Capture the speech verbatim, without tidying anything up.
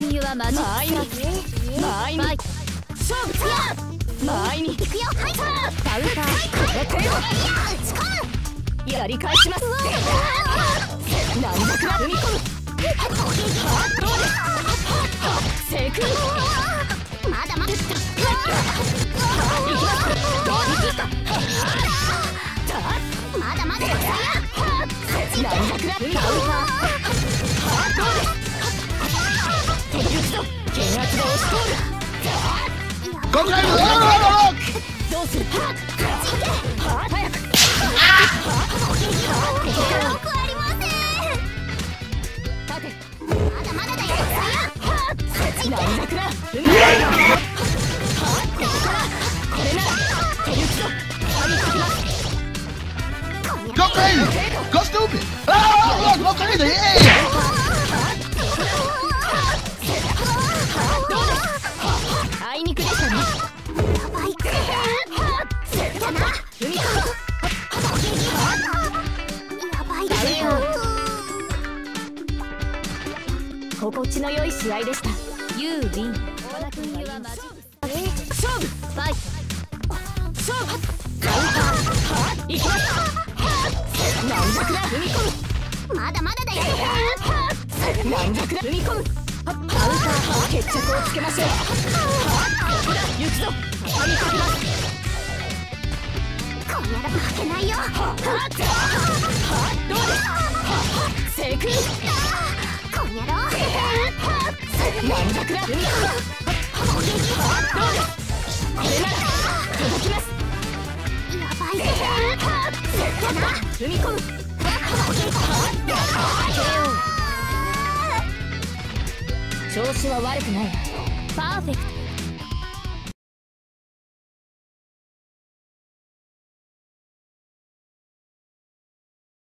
湯はマジック。 前に勝負前に行くよ。カウンターやり返します。なんだか踏み込む。成功。まだまだいきます。まだまだなんだか踏み込む。剣圧が押し通る。 今回もどうする。早く。 よくありません。 立て。 まだまだだよ。 なんだくら。踏み込む。ここからこれなら手抜きと張りかけます。 Go crazy! Go stupid! Ah, go crazy! Yeah! あいにくでしたね。 やばいか。 だな。踏み込む。 やばいか。 心地の良い試合でした。 ユーウィン。 勝負。ファイト。勝負。カウンター。いきます。なんだくら踏み込む。 まだまだだよ。 なんだくら踏み込む。カウンター決着をつけましょう。行くぞ。張りかけます。 こんなら負けないよ。 どうです。成功。 こんやろ。 なんだくら踏み込む。どうです。これなら届きます。 やばいぜ。 踏み込む。調子は悪くない。パーフェクト。